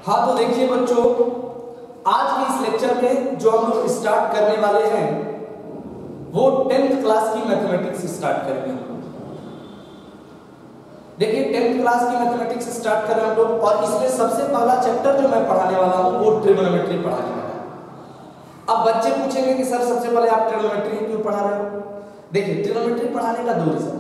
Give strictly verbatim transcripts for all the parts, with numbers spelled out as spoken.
हाँ तो देखिए बच्चों, आज के इस लेक्चर में जो हम लोग स्टार्ट करने वाले हैं वो टेंथ क्लास की मैथमेटिक्स स्टार्ट करेंगे हम लोग। देखिए टेंथ क्लास की मैथमेटिक्स स्टार्ट कर रहे हैं हम लोग, और इसमें सबसे पहला चैप्टर जो मैं पढ़ाने वाला हूँ वो ट्रिग्नोमेट्री पढ़ाने वाला है। अब बच्चे पूछेंगे कि सर सबसे पहले आप ट्रिग्नोमेट्री क्यों पढ़ा रहे हो? देखिए ट्रिग्नोमेट्री पढ़ाने का दो रीजन है।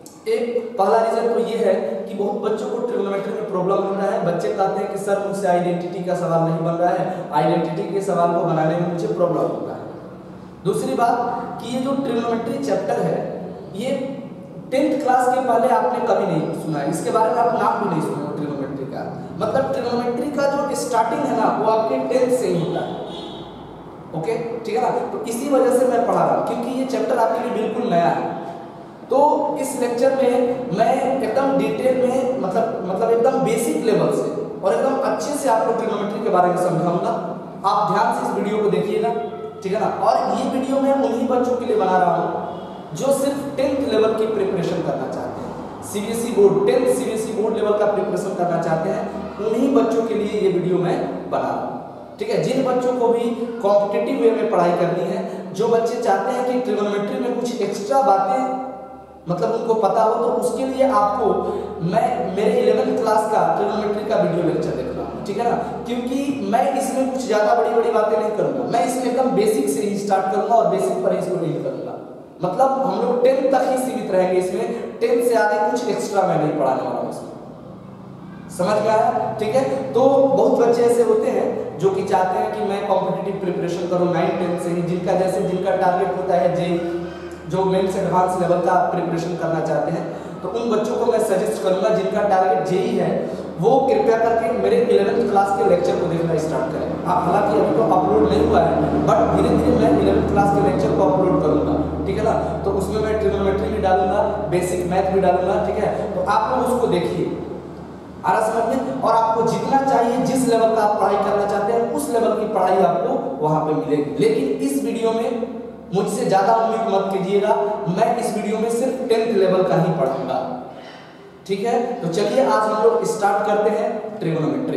एक पहला रीजन तो ये है कि बहुत बच्चों को ट्रिग्नोमेट्री में प्रॉब्लम हो रहा है। बच्चे कहते हैं कि सर मुझसे आइडेंटिटी का सवाल नहीं बन रहा है, आइडेंटिटी के सवाल को बनाने में मुझे प्रॉब्लम हो रहा है। दूसरी बात कि ये जो ट्रिग्नोमेट्री चैप्टर है ये टेंथ क्लास के पहले आपने कभी नहीं सुना है, इसके बारे में आप नाम भी नहीं सुने हो ट्रिग्नोमेट्री का। मतलब ट्रिग्नोमेट्री का जो स्टार्टिंग है ना वो आपके टेंथ से ही होता है। ओके ठीक है ना, तो इसी वजह से मैं पढ़ा रहा हूँ क्योंकि ये चैप्टर आपके लिए बिल्कुल नया है। तो इस लेक्चर में मैं एकदम डिटेल में मतलब मतलब एकदम बेसिक लेवल से और एकदम अच्छे से आपको ट्रिग्नोमेट्री के बारे में समझाऊंगा। आप ध्यान से इस वीडियो को देखिएगा, ठीक है ना। और ये वीडियो मैं उन्हीं बच्चों के लिए बना रहा हूँ जो सिर्फ टेंथ लेवल की प्रिपरेशन करना चाहते हैं, CBSE board tenth CBSE board level का प्रिपरेशन करना चाहते हैं, उन्हीं बच्चों के लिए ये वीडियो मैं बना रहा हूँ, ठीक है। जिन बच्चों को भी कॉम्पिटिटिव वे में पढ़ाई करनी है, जो बच्चे चाहते हैं कि ट्रिग्नोमेट्री में कुछ एक्स्ट्रा बातें मतलब उनको पता हो, तो उसके लिए आपको मैं मेरे इलेवेंथ क्लास का ट्रिग्नोमेट्री का वीडियो लेक्चर देख रहा हूँ, ठीक है ना। क्योंकि मैं इसमें कुछ ज्यादा बड़ी बड़ी बातें नहीं करूंगा, मैं इसमें एकदम बेसिक से ही स्टार्ट करूंगा और बेसिक पर इसको नहीं करूंगा। मतलब हम लोग टेंथ तक ही सीमित रहेंगे इसमें, टेंथ से आगे कुछ एक्स्ट्रा मैं नहीं पढ़ाने वाला हूँ इसमें। समझ में आया? ठीक है। तो बहुत बच्चे ऐसे होते हैं जो कि चाहते हैं कि मैं कॉम्पिटिटिव प्रिपरेशन करूँ नाइन टेंथ से ही, जिनका जैसे जिनका टारगेट होता है जे जो मेंस एडवांस लेवल का प्रिपरेशन करना चाहते हैं, तो उन बच्चों को मैं सजेस्ट करूंगा जिनका टारगेट जेई है वो कृपया करके मेरे इलेवेंथ क्लास के लेक्चर को देखना स्टार्ट करें। आप हालांकि अभी तो अपलोड नहीं हुआ है, बट धीरे धीरे मैं इलेवेंथ क्लास के लेक्चर को अपलोड करूंगा, ठीक है ना। तो उसमें मैं ट्रिग्नोमेट्री भी डालूंगा, बेसिक मैथ भी डालूंगा, ठीक है। तो आप लोग उसको देखिए, आ रहा समझ में। और आपको जितना चाहिए, जिस लेवल का आप पढ़ाई करना चाहते हैं उस लेवल की पढ़ाई आपको वहां पे मिलेगी। लेकिन इस वीडियो में मुझसे ज्यादा उम्मीद मत कीजिएगा, मैं इस वीडियो में सिर्फ टेंथ लेवल का ही पढ़ाऊंगा, ठीक है। तो चलिए आज हम लोग स्टार्ट करते हैं ट्रिग्नोमेट्री।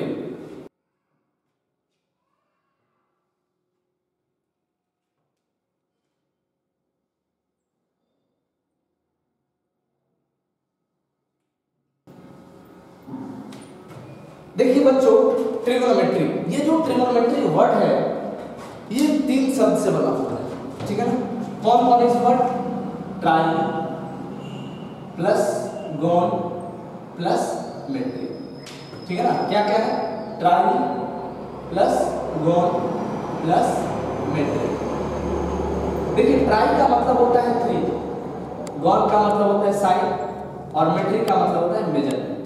देखिए बच्चों, ट्रिग्नोमेट्री, ये जो ट्रिग्नोमेट्री वर्ड है ये तीन शब्द से बना हुआ है, ठीक है ना। कौन कौन इस word? Tri plus gon plus metry, ठीक है ना। क्या क्या है? Tri plus gon plus metry. देखिए ट्राई का मतलब होता है थ्री, गॉन का मतलब होता है साइड, और मेट्री का मतलब होता है मेजरमेंट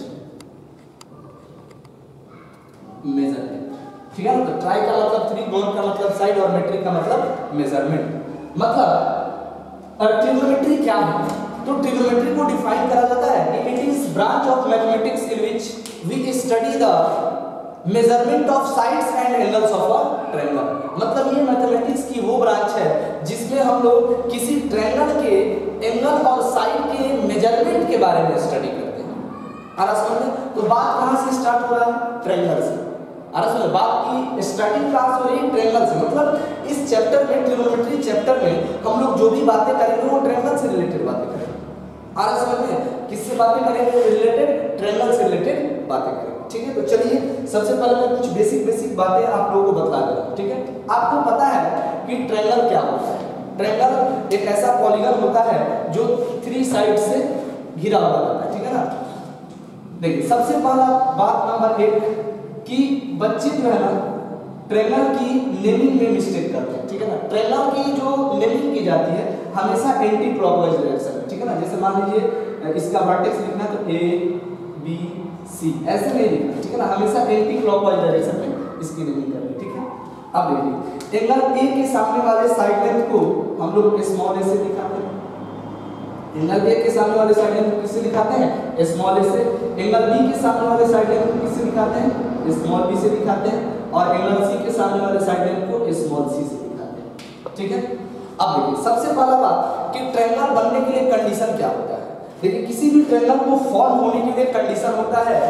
मेजरमेंट ठीक है ना। तो ट्राई का मतलब थ्री, गॉन का मतलब साइड और मेट्रिक का मतलब मेजरमेंट। मतलब ट्रिग्नोमेट्री क्या है? तो ट्रिग्नोमेट्री को डिफाइन करा जाता है it is branch of mathematics in which we study the measurement of sides and angles of a triangle. मतलब ये मैथमेटिक्स की वो ब्रांच है जिसमें हम लोग किसी ट्रायंगल के एंगल और साइड के मेजरमेंट के बारे में स्टडी करते हैं। आ रहा समझ में? तो बात कहां से स्टार्ट हो रहा है? ट्रायंगल से। अरे बात की स्टार्टिंग कहां से हो रही है? ट्रायंगल से। मतलब इस चैप्टर में, ट्रिग्नोमेट्री चैप्टर में हम लोग जो भी बातें करेंगे वो ट्रायंगल से रिलेटेड बातें करेंगे। आ रहा समझ में? किससे बातें करेंगे? रिलेटेड ट्रायंगल से रिलेटेड बातें करेंगे, ठीक है। तो चलिए सबसे पहले मैं कुछ बेसिक बेसिक बातें आप लोगों को बता दे रहा हूं, ठीक है। आपको पता है कि ट्रायंगल क्या होता है? ट्रायंगल एक ऐसा पॉलीगन होता है जो थ्री साइड से घिरा हुआ होता है, ठीक है ना। देखिए सबसे पहला बात नंबर एक कि बच्चे जो है ना ट्रायंगल की नेमिंग में मिस्टेक करते हैं, ठीक है ना। ट्रायंगल की जो नेमिंग की जाती है हमेशा एंटी क्लॉकवाइज डायरेक्शन में, ठीक है ना। जैसे मान लीजिए इसका वर्टेक्स लिखना है तो ए बी सी, ऐसे नहीं लिखना, ठीक है ना। हमेशा एंटी क्लॉकवाइज डायरेक्शन में इसकी नेमिंग करनी है, ठीक है। अब देखिए एंगल ए के सामने वाले साइड लेंथ को हम लोग स्मॉल ए से दिखाते हैं। एंगल ए के सामने वाले साइड लेंथ को किससे दिखाते हैं? स्मॉल ए से। एंगल बी के सामने वाले साइड लेंथ को किससे दिखाते हैं? स्मॉल बी से दिखाते हैं। और एंगल सी के सामने वाले साइड लेंथ को स्मॉल सी से दिखाते हैं, ठीक है। अब देखिए सबसे पहला बात कि ट्रायंगल बनने के लिए कंडीशन क्या होता है? देखिए किसी भी ट्रायंगल को फॉर्म होने के लिए कंडीशन होता है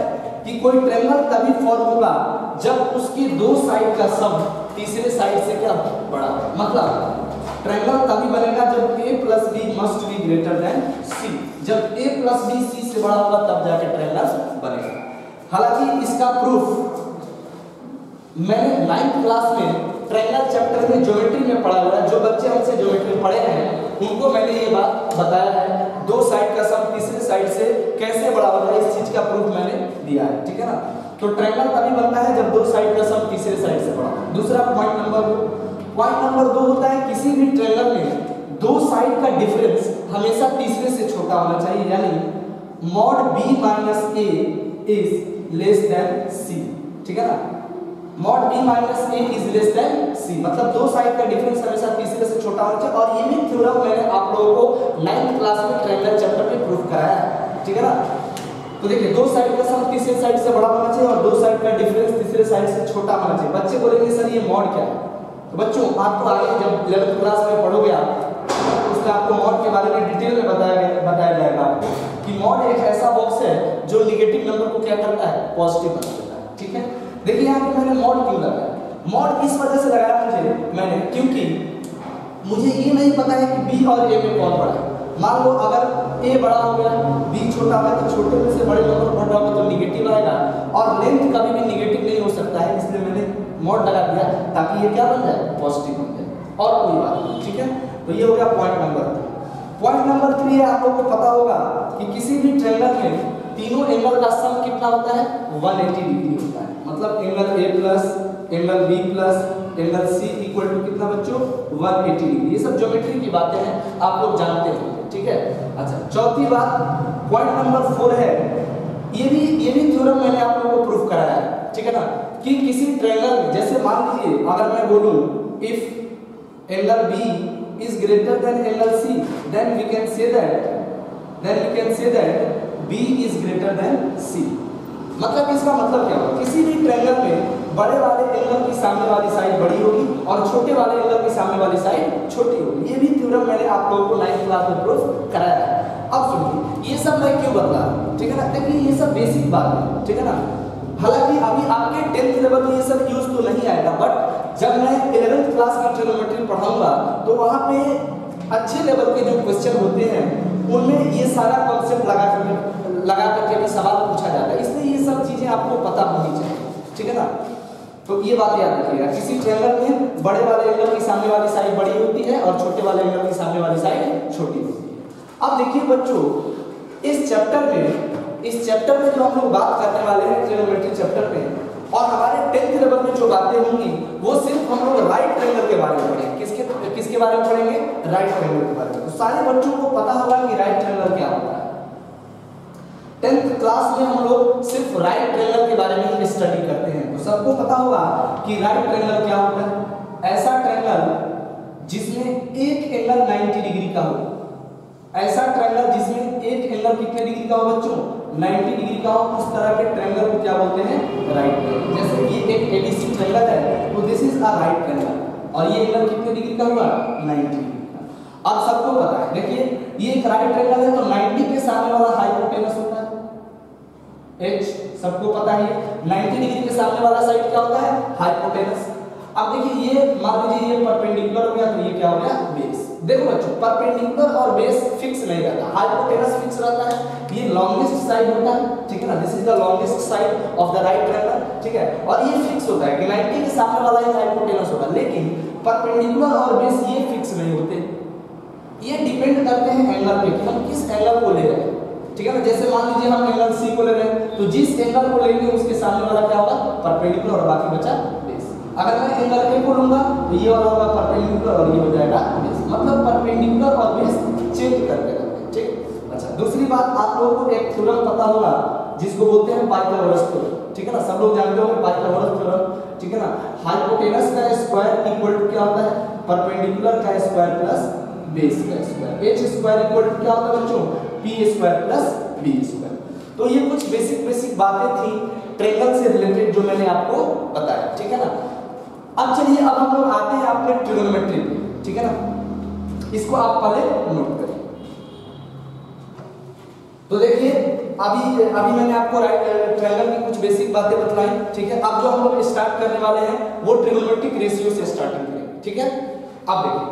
कि कोई ट्रायंगल तभी फॉर्म होगा जब उसके दो साइड का सम तीसरे साइड से क्या बड़ा, मतलब ट्रायंगल तभी बनेगा जब a plus B must be greater than c, जब a प्लस बी c से बड़ा होगा तब जाके ट्रायंगल बनेगा। हालांकि इसका प्रूफ मैंने नाइन्थ क्लास में ट्रायंगल चैप्टर में ज्योमेट्री में पढ़ा हुआ है। जो बच्चे हमसे ज्योमेट्री पढ़े हैं उनको मैंने ये बात बताया है, दो साइड का सम तीसरे साइड से कैसे बड़ा होगा, इस चीज का प्रूफ मैंने दिया है, ठीक है ना। तो ट्रायंगल तभी बनता है जब दो साइड का सम तीसरे साइड से बड़ा हो। दूसरा पॉइंट नंबर दो, पॉइंट नंबर दो होता है किसी भी ट्रायंगल में दो साइड का डिफरेंस हमेशा तीसरे से छोटा होना चाहिए, यानी mod b minus a is less than c, ठीक है ना। Mod b minus a is less than c, मतलब दो साइड का डिफरेंस हमेशा तीसरे से छोटा होना चाहिए। और ये भी थ्योरम मैंने आप लोगों को नाइन्थ क्लास में ट्रायंगल चैप्टर में प्रूफ कराया है, ठीक है ना। तो देखिए दो साइड का सम तीसरे साइड से बड़ा होना चाहिए और दो साइड का डिफरेंस तीसरे साइड से छोटा होना चाहिए। बच्चे बोलेंगे सर ये मॉड क्या है, तो बच्चों आपको आगे जब इलेवेंथ क्लास में पढ़ोगे आप तो उसका आपको मॉड के बारे में डिटेल में बताया बताया जाएगा आपको कि मॉड एक ऐसा बॉक्स है जो नेगेटिव नंबर को क्या करता है, पॉजिटिव बना देता है, ठीक है। देखिए यहाँ पे मैंने मॉड क्यों लगाया, मॉड इस वजह से लगाया मुझे मैंने क्योंकि मुझे ये नहीं पता है कि बी और ए में कौन बड़ा है। मान लो अगर ए बड़ा हो गया बी छोटा है तो छोटे में से बड़े नंबर बढ़ रहा होगा तो निगेटिव आएगा और लेंथ कभी भी निगेटिव नहीं हो सकता है, इसलिए मैंने मॉड लगा दिया ताकि ये क्या बन जाए, पॉजिटिव बन जाए और कोई बात नहीं, ठीक है। तो ये हो गया point number two. Point number three है, आप लोगों को पता होगा कि किसी भी ट्रायंगल में तीनों एंगल का सम कितना होता है, एक सौ अस्सी डिग्री होता है, मतलब angle A plus angle B plus angle C equal to कितना बच्चों, एक सौ अस्सी डिग्री। ये सब ज्योमेट्री की बातें हैं, आप लोग जानते हैं, ठीक है। अच्छा चौथी बात पॉइंट नंबर फोर है, ये भी ये भी थ्योरम मैंने आप लोगों को प्रूफ कराया है, ठीक है ना, कि किसी ट्रायंगल में जैसे मान लीजिए अगर मैं बोलूं if angle B is greater than angle C then we can say that then we can say that B is greater than C. मतलब इसका मतलब क्या होगा, किसी भी ट्रायंगल में बड़े वाले एंगल की सामने वाली साइड बड़ी होगी और छोटे वाले एंगल की सामने वाली साइड छोटी होगी। ये भी थ्योरम मैंने आप लोगों को नाइन्थ क्लास में प्रूफ कराया है। अब सुनिए ये सब मैं क्यों बता, ठीक है ना, देखिए ये सब बेसिक बात है, ठीक है ना। हालांकि अभी आपके टेंथ लेवल में ये सब यूज तो नहीं आएगा, बट जब मैं इलेवेंथ क्लास की ट्रिग्नोमेट्री पढ़ाऊंगा तो वहां पे अच्छे लेवल के जो क्वेश्चन होते हैं उनमें ये सारा कॉन्सेप्ट लगा कर लगा करके भी सवाल पूछा जाता है, इसलिए ये सब चीजें आपको पता होनी चाहिए, ठीक है ना। तो ये बात याद रखिएगा, किसी ट्रायंगल में बड़े वाले एंगल की सामने वाली साइड बड़ी होती है और छोटे वाले एंगल की सामने वाली साइड छोटी होती है। अब देखिए बच्चों इस चैप्टर में इस चैप्टर में जो हम लोग बात करने वाले हैं ट्रिग्नोमेट्री चैप्टर में, और हमारे टेंथ लेवल में जो बातें होंगी वो सिर्फ हम लोग राइट ट्रायंगल के बारे में पढ़ेंगे। किसके किसके बारे में पढ़ेंगे, राइट ट्रायंगल के बारे में। तो सारे बच्चों को पता होगा कि राइट ट्रायंगल क्या होता है। टेंथ क्लास में हम लोग सिर्फ राइट ट्रायंगल के बारे में ही स्टडी करते हैं, तो सबको पता होगा कि राइट ट्रायंगल क्या होता है। ऐसा ट्रायंगल जिसमें एक एंगल नब्बे डिग्री का हो, ऐसा ट्रायंगल जिसमें एक एंगल कितने डिग्री का हो बच्चों, नब्बे डिग्री का हो, उस तरह के ट्रायंगल को क्या बोलते हैं, राइट ट्रायंगल। जैसे ये एक एबीसी ट्रायंगल है तो this is a right triangle और ये एंगल कितने डिग्री का हुआ, नब्बे डिग्री का। अब सबको पता है, देखिए ये एक राइट ट्रायंगल है तो नब्बे के सामने वाला हाइपोटेनस होता है h, सबको पता है। नब्बे डिग्री के सामने वाला साइड क्या होता है, हाइपोटेनस। अब देखिए ये मान लीजिए ये परपेंडिकुलर हो गया तो ये क्या हो गया, बेस। देखो बच्चों परपेंडिकुलर और बेस फिक्स नहीं रहता, हाइपोटेनस फिक्स रहता है, ये लॉन्गेस्ट साइड होता है, ठीक है ना, this is the longest side of the right triangle, ठीक है। और ये फिक्स होता है कि नब्बे के सामने वाला ही हाइपोटेनस होगा, लेकिन परपेंडिकुलर और बेस ये फिक्स नहीं होते, ये डिपेंड करते हैं एंगल पे कि हम किस एंगल को ले रहे हैं, ठीक है ना। जैसे मान लीजिए हम एंगल सी को ले रहे हैं तो जिस एंगल को लेंगे उसके सामने वाला क्या होगा, परपेंडिकुलर और बाकी बचा बेस। अगर मैं एंगल ए को लूंगा तो ये वाला होगा परपेंडिकुलर और ये हो जाएगा बेस, मतलब परपेंडिकुलर और बेस चेंज करते रहते हैं, ठीक। अच्छा दूसरी बात आप लोगों को एक थ्योरम पता होगा जिसको बोलते हैं पाइथागोरस थ्योरम, ठीक है ना, सब लोग जानते होंगे पाइथागोरस थ्योरम, ठीक है ना। हाइपोटेनस का स्क्वायर इक्वल टू क्या होता है, परपेंडिकुलर का स्क्वायर प्लस बेस का square. h square equal to क्या होता है बच्चों, p square plus b square. तो ये कुछ बेसिक बेसिक बातें थी ट्रायंगल से रिलेटेड जो मैंने आपको बताया, ठीक है ना। अब चलिए अब हम लोग आते हैं अपने ट्रिग्नोमेट्री पे, ठीक है ना, इसको आप पहले नोट करें। तो देखिए अभी अभी मैंने आपको राइट ट्रायंगल की कुछ बेसिक बातें बतलाई, ठीक है। अब जो हम लोग स्टार्ट करने वाले हैं वो ट्रिग्नोमेट्रिक रेशियो से स्टार्टिंग करेंगे, ठीक है। अब देखिए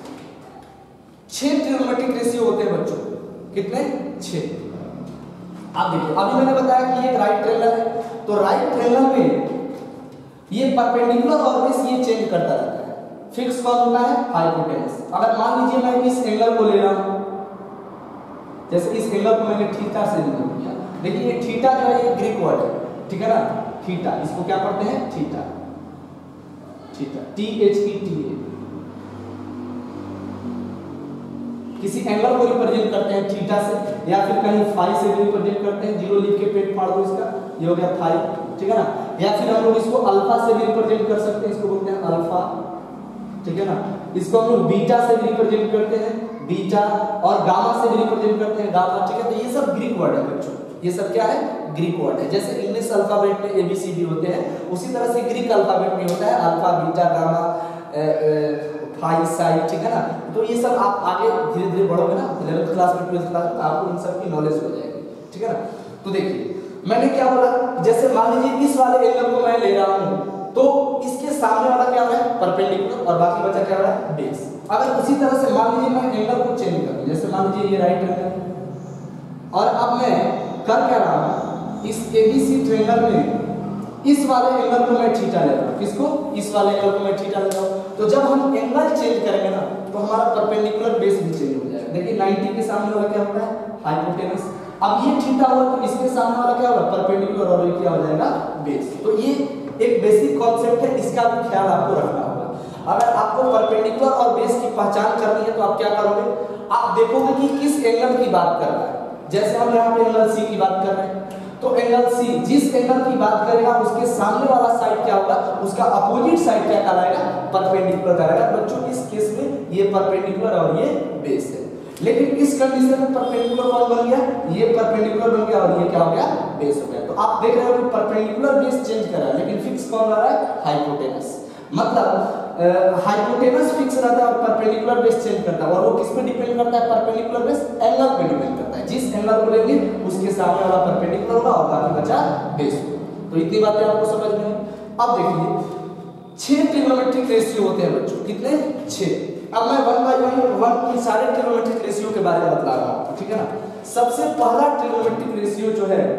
छह ट्रिग्नोमेट्रिक रेशियो होते हैं बच्चों, कितने? छह। अब देखिए अभी मैंने बताया कि ये राइट ट्रायंगल है, तो राइट ट्रायंगल में ये परपेंडिकुलर और बेस ये चेंज करता रहता है। फिक्स कौन होता है? हाइपोटेनस। अगर मान लीजिए मैं इस एंगल को ले रहा हूं, जैसे इस एंगल को मैंने थीटा से डिनोट किया, देखिए ये थीटा जो है ये ग्रीक वर्ड है, ठीक है ना। थीटा, इसको क्या पढ़ते हैं? Theta, theta, T H E T A. किसी एंगल को रिप्रेजेंट करते हैं थीटा से, या फिर कहीं फाई से भी रिप्रेजेंट करते हैं। जीरो लिख के पेट फाड़ दो इसका, ये हो गया फाई, ठीक है ना। या फिर हम लोग इसको अल्फा से भी रिप्रेजेंट कर सकते हैं, इसको बोलते हैं अल्फा, ठीक है ना। इसको हम लोग बीटा से भी रिप्रेजेंट करते हैं, बीटा, और गामा से भी रिप्रेजेंट करते हैं, गामा, ठीक है। तो ये सब ग्रीक वर्ड है बच्चों, ये सब क्या है? ग्रीक वर्ड है। जैसे इंग्लिश अल्फाबेट में ए बी सी डी होते हैं, उसी तरह से ग्रीक अल्फाबेट में होता है alpha, beta, gamma, phi, psi, ठीक है ना। तो ये सब आप आगे धीरे धीरे बढ़ोगे ना, इलेवेंथ क्लास में, ट्वेल्थ क्लास में, आपको इन सब की नॉलेज हो जाएगी, ठीक है ना। तो देखिए मैंने क्या बोला, जैसे मान लीजिए इस वाले एंगल को मैं ले रहा हूं, तो इसके सामने वाला क्या है? परपेंडिकुलर, और बाकी बचा क्या है? बेस। अगर उसी तरह से मान लीजिए मैं एंगल को चेंज कर दूं, जैसे मान लीजिए ये राइट एंगल, और अब मैं कर क्या रहा हूं, इस एबीसी ट्रायंगल में इस वाले एंगल को मैं थीटा ले रहा हूं। किसको? इस वाले एंगल को मैं थीटा ले रहा हूं। तो जब हम एंगल चेंज करेंगे ना, तो हमारा परपेंडिकुलर बेस भी चेंज हो जाएगा। देखिए नाइंटी के सामने वाला क्या होता है? हाइपोटेनस। अब ये थीटा हुआ तो इसके सामने वाला क्या होगा? परपेंडिकुलर, और ये क्या हो जाएगा? बेस। तो ये एक बेसिक कॉन्सेप्ट है, इसका भी ख्याल आपको रखना होगा। अगर आपको परपेंडिकुलर और बेस की पहचान करनी है तो आप क्या करोगे? आप देखोगे कि किस एंगल की बात कर रहा है। जैसे हम यहाँ पे एंगल सी की बात कर रहे हैं, तो एंगल सी जिस एंगल की बात करेगा उसके सामने वाला साइड क्या होगा? उसका अपोजिट साइड क्या कहलाएगा? परपेंडिकुलर कहलाएगा। बच्चों इस केस में ये परपेंडिकुलर और ये बेस है। लेकिन इस कंडीशन में परपेंडिकुलर कौन बन गया? ये परपेंडिकुलर बन गया, और ये क्या हो गया? बेस हो गया। तो आप देख रहे हो कि परपेंडिकुलर बेस चेंज कर रहा है, लेकिन फिक्स कौन रहा है? हाइपोटेनस। मतलब हाइपोटेनस फिक्स रहता है और परपेंडिकुलर बेस चेंज करता है। और वो किस पे डिपेंड करता है? परपेंडिकुलर बेस एंगल पे डिपेंड करता है। जिस एंगल को लेंगे उसके सामने वाला परपेंडिकुलर होगा और बाकी बचा बेस होगा। तो इतनी बातें आपको समझ में है। अब देखिए छह ट्रिग्नोमेट्रिक रेशियो होते हैं बच्चों, कितने? छह। अब मैं वन बाय वन वन इन सारे ट्रिग्नोमेट्रिक रेशियो के बारे में बता रहा हूं, ठीक है ना। सबसे पहला ट्रिग्नोमेट्रिक रेशियो जो है,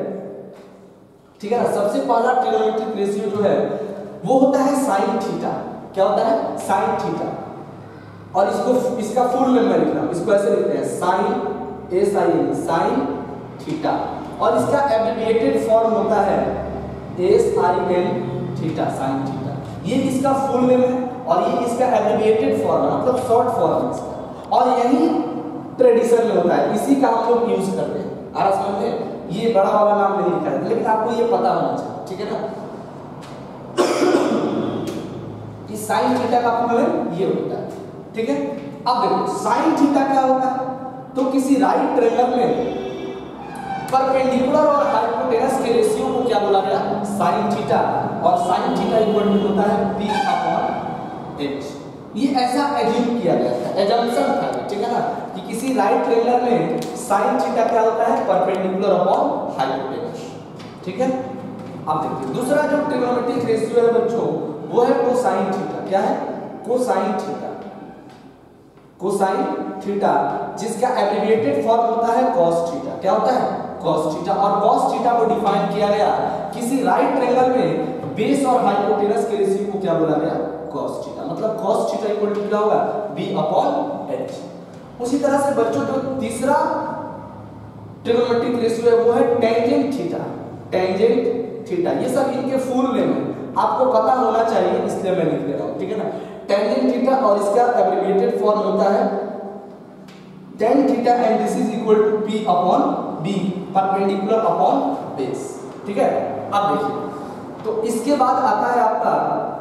ठीक है ना, सबसे पहला ट्रिग्नोमेट्रिक रेशियो जो है वो होता है साइन थीटा। क्या होता है? Sine theta. और इसको इसका फुल नेम मैं लिख रहा हूं, इसको ऐसे लिखते हैं sine, S I N, sine theta. और इसका एब्रिविएटेड फॉर्म होता है S I N theta, sine theta. ये इसका फुल नेम है और ये इसका एब्रिविएटेड फॉर्म है, मतलब शॉर्ट फॉर्म है इसका। और यही ट्रेडिशन में होता है, इसी का हम लोग यूज करते हैं। आ रहा समझ में? ये बड़ा वाला नाम नहीं लिखा है, लेकिन आपको ये पता होना चाहिए, ठीक है ना। कि साइन थीटा का फुल नेम ये होता है, ठीक है। अब देखो साइन थीटा क्या होता है? तो किसी राइट ट्रायंगल में परपेंडिकुलर और हाइपोटेनस के रेशियो को क्या बोला गया? Sine theta. और साइन थीटा इक्वल टू होता है p अपॉन h। ये ऐसा एज्यूम किया गया था, एजम्पशन था, ठीक है ना, कि किसी राइट ट्रायंगल में साइन थीटा क्या होता है? परपेंडिकुलर अपॉन हाइपोटेनस, ठीक है। अब देखिए दूसरा जो ट्रिग्नोमेट्रिक रेशियो है बच्चों वो है कोसाइन थीटा। क्या है? Cosine theta. कोसाइन थीटा जिसका एब्रिविएटेड फॉर्म होता है cos थीटा। क्या होता है? cos theta. और cos थीटा को डिफाइन किया गया किसी राइट ट्रायंगल में बेस और हाइपोटेनस के रेशियो को क्या बोला गया? cos theta. मतलब cos थीटा इक्वल टू क्या होगा? b upon h। उसी तरह से बच्चों जो तीसरा ट्रिग्नोमेट्रिक रेशियो है वो है टेंजेंट थीटा। टेंजेंट थीटा, ये सब इनके फुल नेम है, आपको पता होना चाहिए, इसलिए मैं लिख दे रहा हूं, ठीक है ना। टेंजेंट थीटा और इसका एब्रिविएटेड फॉर्म होता है tan theta and this is equal to p upon b, perpendicular upon base, ठीक है। अब देखिए तो इसके बाद आता है आपका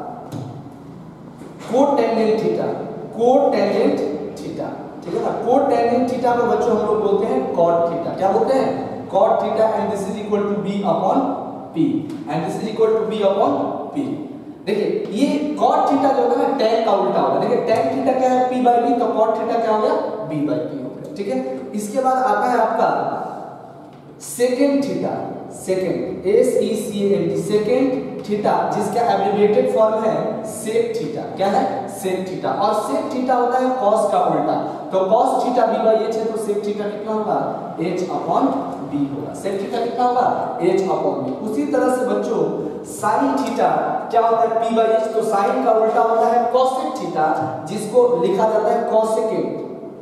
कोटेंजेंट थीटा। कोटेंजेंट थीटा, ठीक है ना। कोटेंजेंट थीटा को बच्चों हम लोग बोलते हैं cot थीटा। क्या बोलते हैं? cot theta and this is equal to b upon p and this is equal to b upon p। देखिए ये cot थीटा जो होता है ना tan का उल्टा होता है। देखिए tan थीटा क्या है? p by b, तो cot थीटा क्या हो गया? b by p हो गया, ठीक है। इसके बाद आता है आपका secant theta, secant S E C N T, secant theta जिसका एब्रिविएटेड फॉर्म है सेक थीटा। क्या है? Sec theta. और सेक थीटा होता है कॉस का उल्टा, तो cos theta B by H है, तो सेक थीटा कितना होगा? एच अपॉन बी होगा। सेक थीटा कितना होगा? H upon B. उसी तरह से बच्चों साइन थीटा क्या होता है? पी बाई एच, तो साइन का उल्टा होता है कॉसेक थीटा, जिसको लिखा जाता है कॉसेकेंट,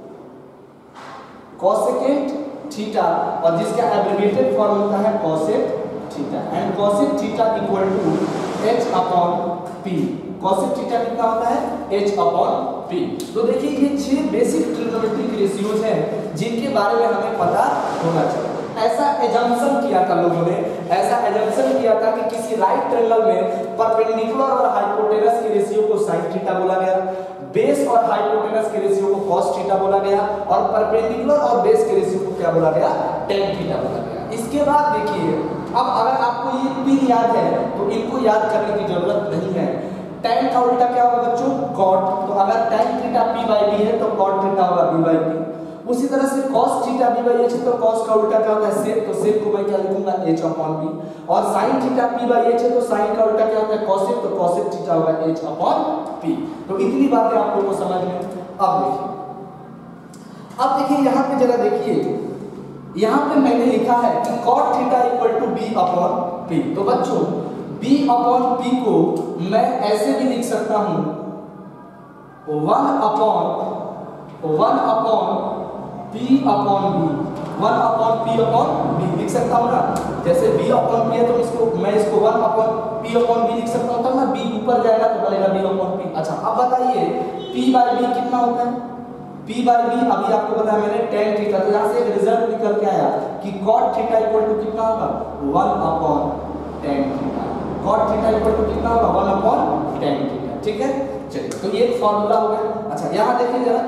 कॉसेकेंट थीटा, और जिसका एब्रिविएटेड फॉर्म होता है cosec theta. And cosec theta equal to H upon P. Cosec theta कितना होता है? H upon P. तो देखिए ये छह बेसिक ट्रिग्नोमेट्रिक रेशियोज हैं जिनके बारे में हमें पता होना चाहिए। ऐसा एजम्पशन किया था लोगों ने, ऐसा एजम्पशन किया था कि किसी राइट ट्रायंगल में परपेंडिकुलर और हाइपोटेनस के रेशियो को साइन थीटा बोला गया, बेस और हाइपोटेनस के रेशियो को कॉस थीटा बोला गया, और परपेंडिकुलर और बेस के रेशियो को क्या बोला गया? टेन थीटा बोला गया। इसके बाद देखिए, अब अगर आपको ये पिन याद है तो इनको याद करने की जरूरत नहीं है। tan का उल्टा क्या होगा बच्चों? cot। तो अगर tan theta p by b है तो cot थीटा होगा b बाई b। उसी तरह से cos theta b by h है तो cos का उल्टा क्या होता है? sec। तो sec को मैं क्या लिखूंगा? h upon b। और sin theta p by h है तो sin का उल्टा क्या होता है? cosec। तो cosec थीटा होगा h अपॉन p। तो इतनी बातें आप लोगों को समझ में। अब देखिए, अब देखिए यहाँ पे जरा देखिए, यहाँ पे मैंने लिखा है कि cot theta equal to b upon p। तो बच्चों b अपॉन p को मैं ऐसे भी लिख सकता हूँ, one upon one upon p upon b, one upon p upon b लिख सकता हूँ ना। जैसे b अपॉन p है तो इसको मैं इसको one upon p upon b लिख सकता हूँ, तब ना b ऊपर जाएगा तो बनेगा b अपॉन p। अच्छा अब बताइए p बाई b कितना होता है? p बाई b अभी आपको बताया मैंने tan थीटा। तो यहाँ से एक रिजल्ट निकल के आया कि cot थीटा इक्वल टू कितना होगा? One upon tan theta. cot theta equal to कितना होगा? One upon tan theta. ठीक है, चलिए तो ये फॉर्मूला हो गया। अच्छा यहाँ देखिए जरा,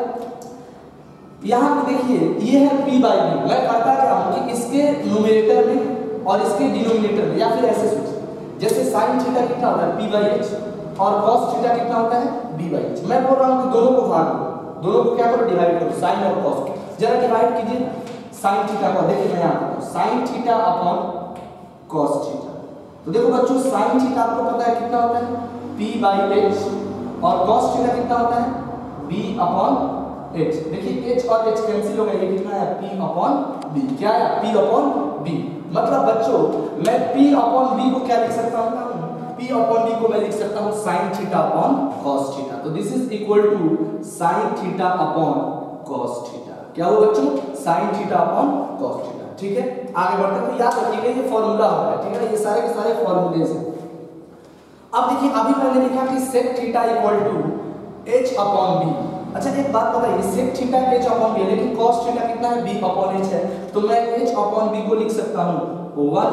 यहाँ पे देखिए ये है p बाई b। मैं करता क्या हूँ कि इसके न्यूमरेटर में और इसके डिनोमिनेटर में, या फिर ऐसे सोचिए जैसे sin थीटा कितना होता है? p बाई h, और cos थीटा कितना होता है? b by h। मैं बोल रहा हूँ कि दोनों को भाग दो, दोनों को क्या करो? डिवाइड करो, sin और cos को। जरा डिवाइड कीजिए sin थीटा को। देखिए मैं यहाँ पर sin theta upon cos theta. तो देखो बच्चों sin थीटा आपको पता है कितना होता है? p बाई h, और cos थीटा कितना होता है? b upon h। देखिए h और h कैंसिल हो गया, ये कितना है? p upon b। क्या है? p upon b। मतलब बच्चों मैं p अपॉन b को क्या लिख सकता हूँ? p अपॉन b को मैं लिख सकता हूँ sin theta upon cos theta. तो this is equal to sin theta upon cos theta. क्या हुआ बच्चों? sin theta upon cos theta. ठीक है, आगे बढ़ते हैं। तो याद रखिएगा ये फॉर्मूला होगा, ठीक है ना, ये सारे के सारे फॉर्मूलेज हैं। अब देखिए अभी मैंने लिखा कि sec theta equal to h upon b। अच्छा एक बात बताइए, sec theta h upon b है, लेकिन cos थीटा कितना है? b अपॉन h है। तो मैं h अपॉन b को लिख सकता हूँ one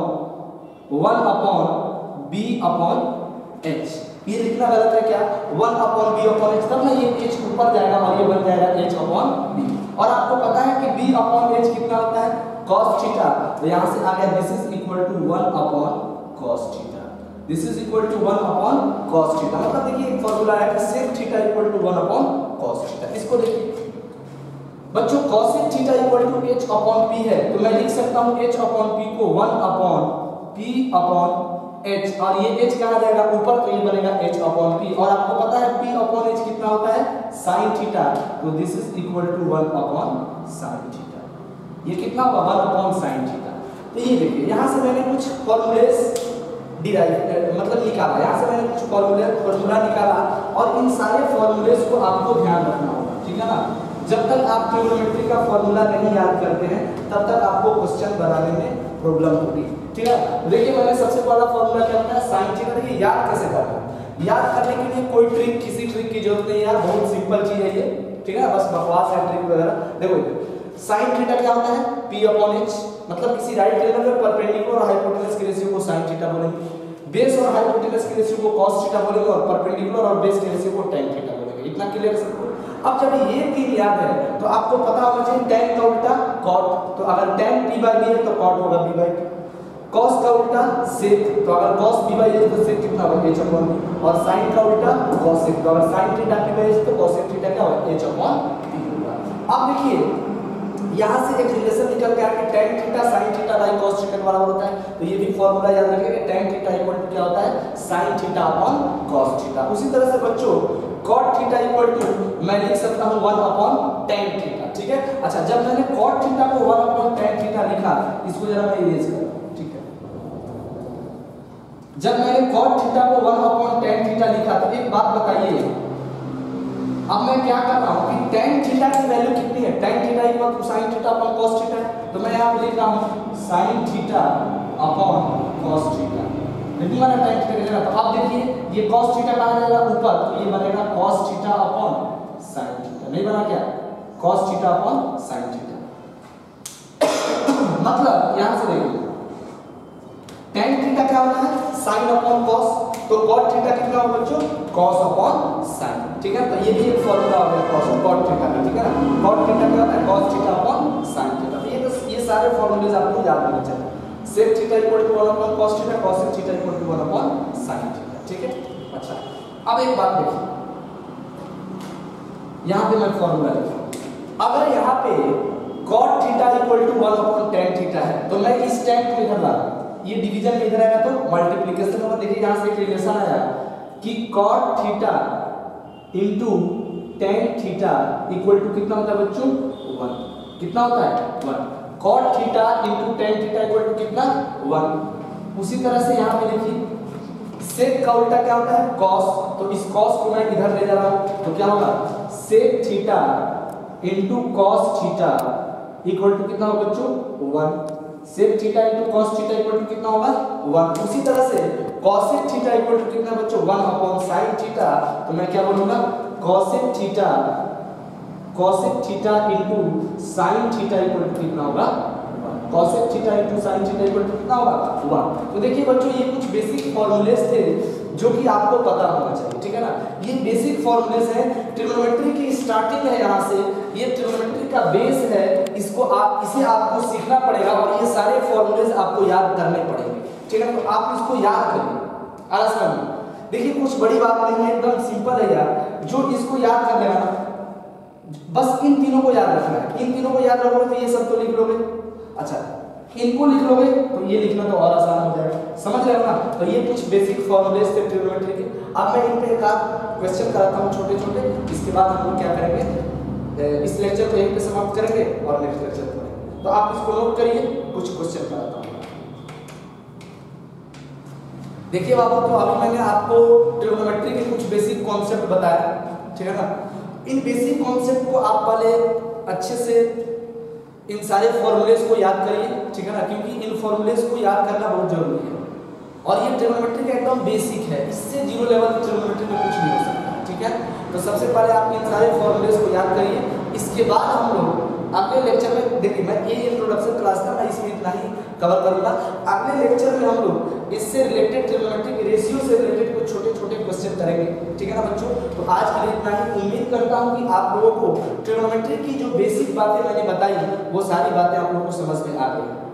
upon one upon b upon h। ये लिखना गलत है क्या? One upon b upon h, तब ना ये h ऊपर जाएगा और ये बन जाएगा h अपॉन b। और आपको पता है कि b अपॉन h कितना होता है? cos theta. तो यहाँ से आ गया this is equal to one upon cos theta. This is equal to one upon cos theta. मतलब देखिए एक फार्मूला है कि sec theta equal to one upon cos theta. इसको देखिए बच्चों, cosec theta equal to h upon p है, तो मैं लिख सकता हूँ h अपॉन p को one upon p upon h, और ये h कहाँ जाएगा? ऊपर, तो ये बनेगा h अपॉन p। और आपको पता है p अपॉन h कितना होता है? sin theta. तो this is equal to one upon sin theta. ये कितना होगा? One upon sin theta. तो ये देखिए यहाँ से मैंने कुछ फॉर्मूलेस डिराइव मतलब निकाला, यहाँ से मैंने कुछ फॉर्मूले फॉर्मूला निकाला, और इन सारे फॉर्मूलेस को आपको ध्यान रखना होगा, ठीक है ना। जब तक आप ट्रिग्नोमेट्री का फॉर्मूला नहीं याद करते हैं तब तक आपको क्वेश्चन बनाने में प्रॉब्लम होगी, ठीक है। देखिए मैंने सबसे पहला फॉर्मूला क्या होता है? Sine theta. देखिए याद कैसे करना है, याद करने के लिए कोई ट्रिक, किसी ट्रिक की जरूरत नहीं है यार, बहुत सिंपल चीज है ये, ठीक है, बस बकवास है ट्रिक वगैरह। देखो साइन थीटा क्या होता है? p upon h। मतलब किसी राइट ट्रायंगल में परपेंडिकुलर और हाइपोटेनस के रेशियो को साइन थीटा बोलेंगे, बेस और हाइपोटेनस के रेशियो को cos थीटा बोलेंगे, और परपेंडिकुलर और बेस के रेशियो को tan थीटा बोलेंगे। इतना क्लियर है सबको? अब जब ये तीन याद है तो आपको पता होना चाहिए tan का उल्टा cot। तो अगर tan p बाई b है तो cot होगा b बाई p। cos का उल्टा sec, तो अगर cos b बाई h तो sec कितना होगा? h upon b। और sin का उल्टा cosec, तो अगर sin theta p by h तो cosec थीटा क्या होगा? h अपॉन p होगा। अब देखिए यहाँ से एक रिलेशन निकल गया कि tan थीटा sin थीटा बाई cos थीटा के बराबर होता है। तो ये भी फॉर्मूला याद रखिए कि tan थीटा इक्वल टू क्या होता है sin theta upon cos theta. उसी तरह से बच्चों cot थीटा इक्वल टू मैं लिख सकता हूँ वन अपॉन tan थीटा, ठीक है। अच्छा, जब मैंने cot थीटा को वन अपॉन tan थीटा लिखा, इसको जरा मैं इरेज कर, ठीक है। जब मैंने cot थीटा को वन अपॉन tan थीटा लिखा तो एक बात बताइए, अब मैं क्या कर रहा हूं कि tan थीटा की वैल्यू कितनी है, tan theta equal to sin theta upon cos theta है। तो मैं यहां पे लिख रहा हूं sin theta upon cos theta, लिखूंगा ना tan थीटा की जगह। तो अब देखिए ये cos थीटा कहां जाएगा ऊपर, तो ये बनेगा cos theta upon sin theta, नहीं बना क्या cos theta upon sin theta. मतलब यहां से देखिए tan थीटा क्या होता है sin अपॉन cos, तो cot थीटा कितना होगा बच्चों cos अपॉन sin, ठीक है। तो ये भी एक फार्मूला हो गया cos cot थीटा का, ठीक है ना। cot थीटा क्या होता है cos theta upon sin theta. तो ये तो ये सारे फार्मूलेज आपको याद होने चाहिए। sec theta equal to one upon cos theta, cos theta equal to one upon sin theta, ठीक है। अच्छा, अब एक बात देखिए, यहां पे मैं फार्मूला लिखा हूं, अगर यहां पे cot theta equal to one upon tan theta है तो मैं इस tan को इधर ला, ये डिवीजन में इधर आएगा तो मल्टीप्लिकेशन होगा। देखिए यहां से एक रिलेशन आया कि cot theta into tan theta equal to कितना होता है बच्चों वन, कितना होता है one. cot theta into tan theta equal to कितना वन। उसी तरह से यहां पे देखिए sec का उल्टा क्या होता है cos, तो इस cos को मैं इधर ले जा रहा हूं तो क्या होगा sec theta into cos theta equal to कितना होगा बच्चों one. sec theta into cos theta equal to कितना होगा वन। उसी तरह से cosec थीटा इक्वल टू कितना बच्चों वन अपॉन sin थीटा, तो मैं क्या बोलूंगा cosec theta cosec theta into sin theta equal to कितना होगा cosec theta into sin theta equal to कितना होगा वन। तो देखिए बच्चों ये कुछ बेसिक फॉर्मूलेस थे जो कि आपको पता होना चाहिए, ठीक है ना। ये बेसिक फॉर्मूलेस है, ट्रिग्नोमेट्री की स्टार्टिंग है यहाँ से, ये ट्रिग्नोमेट्री का बेस है, इसको आप इसे आपको सीखना पड़ेगा और ये सारे फॉर्मूलेस आपको याद करने पड़ेंगे, ठीक है। तो आप इसको याद करिए आराम से। देखिए कुछ बड़ी बात नहीं है, एकदम सिंपल है यार, जो इसको याद कर लेगा ना, बस इन तीनों को याद रखना है। इन तीनों को याद रखोगे तो ये सब तो लिख लोगे, अच्छा इनको लिख लोगे तो ये लिखना तो और आसान हो जाएगा, समझ रहे हो ना। तो ये कुछ बेसिक फॉर्मूलेस थे ट्रिग्नोमेट्री के। अब मैं इन पे एक आध क्वेश्चन कराता हूँ छोटे छोटे, इसके बाद हम लोग क्या करेंगे इस लेक्चर को यहीं पे समाप्त करेंगे और नेक्स्ट लेक्चर करेंगे। तो आप इसको नोट करिए, कुछ क्वेश्चन कराता हूँ। देखिए बाबू, तो अभी मैंने आपको ट्रिग्नोमेट्री के कुछ बेसिक कॉन्सेप्ट बताया, ठीक है ना। इन बेसिक कॉन्सेप्ट को आप पहले अच्छे से इन सारे फॉर्मूलेस को याद करिए, ठीक है ना, क्योंकि इन फॉर्मूलेस को याद करना बहुत जरूरी है और ये ट्रिग्नोमेट्री का एकदम बेसिक है, इससे जीरो लेवल की ट्रिग्नोमेट्री में कुछ नहीं हो सकता, ठीक है। तो सबसे पहले आप इन सारे फॉर्मूलेस को याद करिए, इसके बाद हम लोग अगले लेक्चर में, देखिए मैं ये इंट्रोडक्शन क्लास था, मैं इसमें इतना ही कवर करूंगा। अगले लेक्चर में हम लोग इससे रिलेटेड ट्रिग्नोमेट्री के रेशियो से रिलेटेड कुछ छोटे छोटे क्वेश्चन करेंगे, ठीक है ना बच्चों। तो आज के लिए इतना ही। उम्मीद करता हूं कि आप लोगों को ट्रिग्नोमेट्री की जो बेसिक बातें मैंने बताई वो सारी बातें आप लोगों को समझ में आ गई।